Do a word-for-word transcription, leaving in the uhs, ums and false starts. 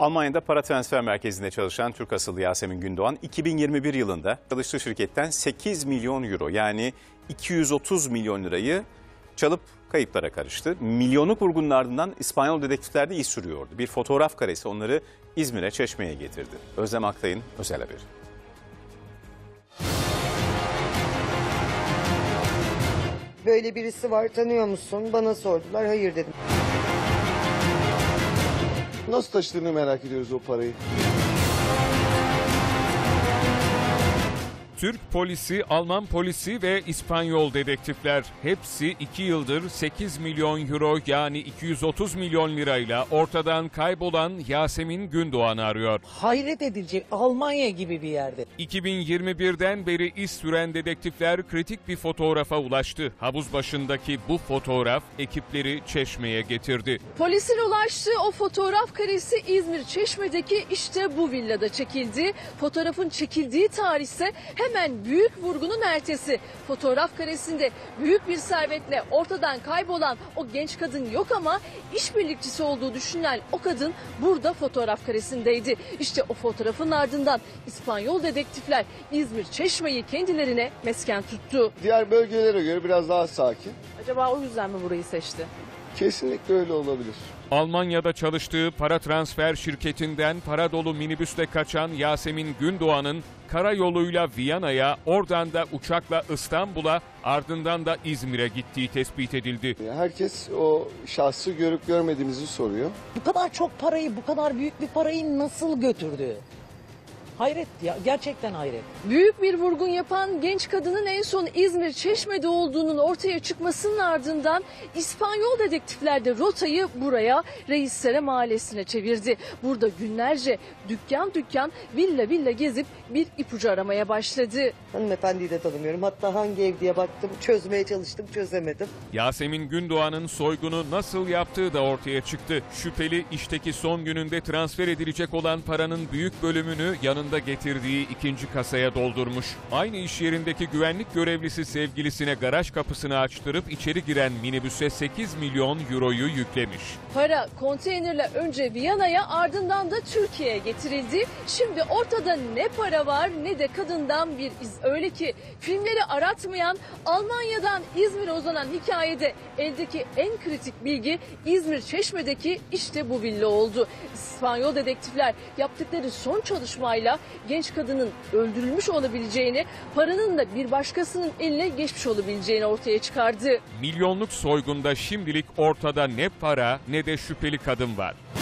Almanya'da para transfer merkezinde çalışan Türk asıllı Yasemin Gündoğan iki bin yirmi bir yılında çalıştığı şirketten sekiz milyon euro yani iki yüz otuz milyon lirayı çalıp kayıplara karıştı. Milyonluk vurgunun ardından İspanyol dedektifler de iz sürüyordu. Bir fotoğraf karesi onları İzmir'e, Çeşme'ye getirdi. Özlem Aktay'ın özel haberi. Böyle birisi var, tanıyor musun? Bana sordular, hayır dedim. Nasıl taşıdığını merak ediyoruz o parayı. Türk polisi, Alman polisi ve İspanyol dedektifler hepsi iki yıldır sekiz milyon euro yani iki yüz otuz milyon lirayla ortadan kaybolan Yasemin Gündoğan'ı arıyor. Hayret edilecek, Almanya gibi bir yerde. iki bin yirmi birden beri iz süren dedektifler kritik bir fotoğrafa ulaştı. Havuz başındaki bu fotoğraf ekipleri Çeşme'ye getirdi. Polisin ulaştığı o fotoğraf karesi İzmir Çeşme'deki işte bu villada çekildi. Fotoğrafın çekildiği tarih ise hemen büyük vurgunun ertesi. Fotoğraf karesinde büyük bir servetle ortadan kaybolan o genç kadın yok ama işbirlikçisi olduğu düşünülen o kadın burada fotoğraf karesindeydi. İşte o fotoğrafın ardından İspanyol dedektifler İzmir Çeşme'yi kendilerine mesken tuttu. Diğer bölgelere göre biraz daha sakin. Acaba o yüzden mi burayı seçti? Kesinlikle öyle olabilir. Almanya'da çalıştığı para transfer şirketinden para dolu minibüsle kaçan Yasemin Gündoğan'ın karayoluyla Viyana'ya, oradan da uçakla İstanbul'a, ardından da İzmir'e gittiği tespit edildi. Herkes o şahsı görüp görmediğimizi soruyor. Bu kadar çok parayı, bu kadar büyük bir parayı nasıl götürdü? Hayret ya, gerçekten hayret. Büyük bir vurgun yapan genç kadının en son İzmir Çeşme'de olduğunun ortaya çıkmasının ardından İspanyol dedektifler de rotayı buraya Reissere Mahallesi'ne çevirdi. Burada günlerce dükkan dükkan, villa villa gezip bir ipucu aramaya başladı. Hanımefendiyi de tanımıyorum. Hatta hangi ev diye baktım, çözmeye çalıştım, çözemedim. Yasemin Gündoğan'ın soygunu nasıl yaptığı da ortaya çıktı. Şüpheli işteki son gününde transfer edilecek olan paranın büyük bölümünü yanında getirdiği ikinci kasaya doldurmuş. Aynı iş yerindeki güvenlik görevlisi sevgilisine garaj kapısını açtırıp içeri giren minibüse sekiz milyon euroyu yüklemiş. Para konteynerle önce Viyana'ya, ardından da Türkiye'ye getirildi. Şimdi ortada ne para var ne de kadından bir iz. Öyle ki filmleri aratmayan, Almanya'dan İzmir'e uzanan hikayede eldeki en kritik bilgi İzmir Çeşme'deki işte bu villa oldu. İspanyol dedektifler yaptıkları son çalışmayla genç kadının öldürülmüş olabileceğini, paranın da bir başkasının eline geçmiş olabileceğini ortaya çıkardı. Milyonluk soygunda şimdilik ortada ne para ne de şüpheli kadın var.